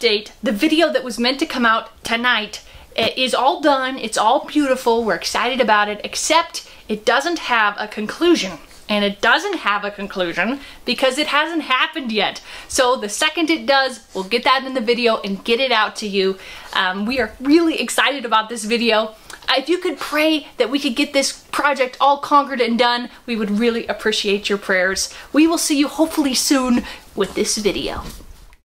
update. The video that was meant to come out tonight is all done. It's all beautiful. We're excited about it, except it doesn't have a conclusion. And it doesn't have a conclusion because it hasn't happened yet. So the second it does, we'll get that in the video and get it out to you. We are really excited about this video. If you could pray that we could get this project all conquered and done, we would really appreciate your prayers. We will see you hopefully soon with this video.